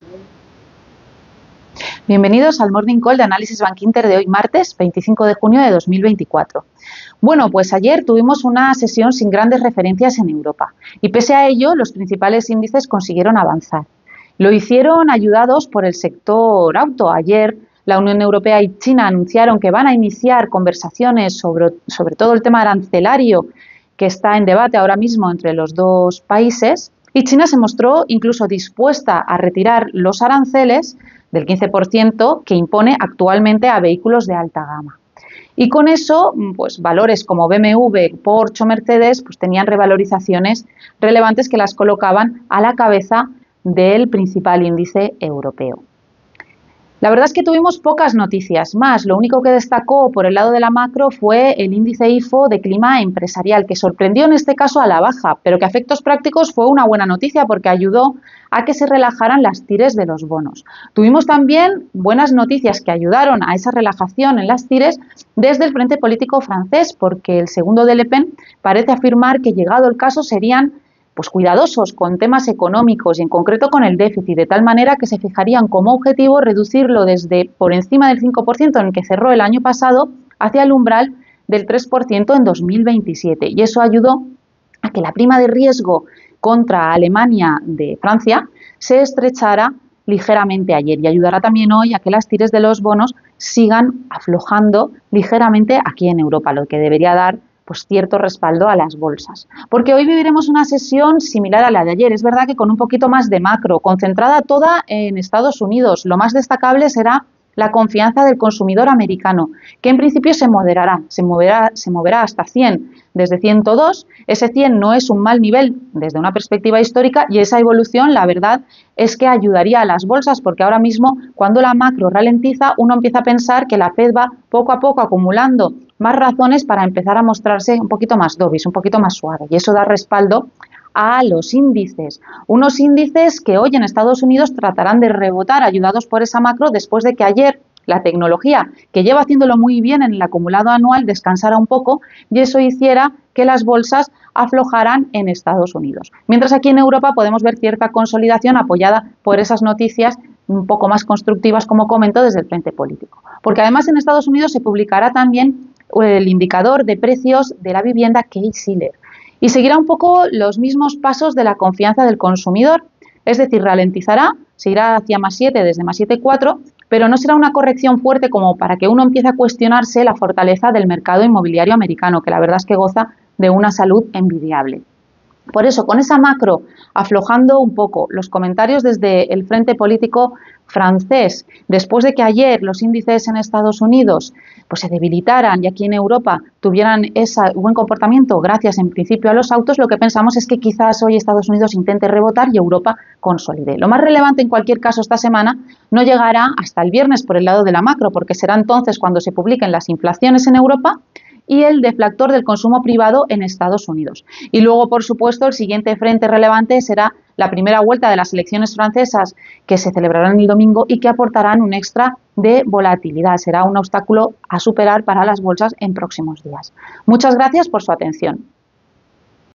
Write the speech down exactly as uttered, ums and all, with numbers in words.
Bienvenidos al Morning Call de Análisis Bankinter de hoy, martes veinticinco de junio de dos mil veinticuatro. Bueno, pues ayer tuvimos una sesión sin grandes referencias en Europa y pese a ello los principales índices consiguieron avanzar. Lo hicieron ayudados por el sector auto. Ayer la Unión Europea y China anunciaron que van a iniciar conversaciones sobre, sobre todo el tema arancelario que está en debate ahora mismo entre los dos países, y China se mostró incluso dispuesta a retirar los aranceles del quince por ciento que impone actualmente a vehículos de alta gama. Y con eso, pues valores como B M W, Porsche o Mercedes pues tenían revalorizaciones relevantes que las colocaban a la cabeza del principal índice europeo. La verdad es que tuvimos pocas noticias más. Lo único que destacó por el lado de la macro fue el índice I F O de clima empresarial, que sorprendió en este caso a la baja, pero que a efectos prácticos fue una buena noticia porque ayudó a que se relajaran las tires de los bonos. Tuvimos también buenas noticias que ayudaron a esa relajación en las tires desde el frente político francés, porque el segundo de Le Pen parece afirmar que, llegado el caso, serían pues cuidadosos con temas económicos y en concreto con el déficit, de tal manera que se fijarían como objetivo reducirlo desde por encima del cinco por ciento en el que cerró el año pasado hacia el umbral del tres por ciento en dos mil veintisiete. Y eso ayudó a que la prima de riesgo contra Alemania de Francia se estrechara ligeramente ayer y ayudará también hoy a que las tires de los bonos sigan aflojando ligeramente aquí en Europa, lo que debería dar pues cierto respaldo a las bolsas. Porque hoy viviremos una sesión similar a la de ayer, es verdad que con un poquito más de macro, concentrada toda en Estados Unidos. Lo más destacable será la confianza del consumidor americano, que en principio se moderará, se moverá, se moverá hasta cien, desde ciento dos. Ese cien no es un mal nivel desde una perspectiva histórica y esa evolución, la verdad, es que ayudaría a las bolsas, porque ahora mismo, cuando la macro ralentiza, uno empieza a pensar que la Fed va poco a poco acumulando más razones para empezar a mostrarse un poquito más dovish, un poquito más suave, y eso da respaldo a los índices. Unos índices que hoy en Estados Unidos tratarán de rebotar ayudados por esa macro después de que ayer la tecnología, que lleva haciéndolo muy bien en el acumulado anual, descansara un poco y eso hiciera que las bolsas aflojaran en Estados Unidos. Mientras aquí en Europa podemos ver cierta consolidación apoyada por esas noticias un poco más constructivas, como comento, desde el frente político. Porque además en Estados Unidos se publicará también el indicador de precios de la vivienda Case-Shiller y seguirá un poco los mismos pasos de la confianza del consumidor, es decir, ralentizará, se irá hacia más siete desde más siete coma cuatro, pero no será una corrección fuerte como para que uno empiece a cuestionarse la fortaleza del mercado inmobiliario americano, que la verdad es que goza de una salud envidiable. Por eso, con esa macro aflojando un poco, los comentarios desde el frente político francés, después de que ayer los índices en Estados Unidos pues, se debilitaran y aquí en Europa tuvieran ese buen comportamiento gracias en principio a los autos, lo que pensamos es que quizás hoy Estados Unidos intente rebotar y Europa consolide. Lo más relevante en cualquier caso esta semana no llegará hasta el viernes por el lado de la macro, porque será entonces cuando se publiquen las inflaciones en Europa y el deflactor del consumo privado en Estados Unidos. Y luego, por supuesto, el siguiente frente relevante será la primera vuelta de las elecciones francesas que se celebrarán el domingo y que aportarán un extra de volatilidad. Será un obstáculo a superar para las bolsas en próximos días. Muchas gracias por su atención.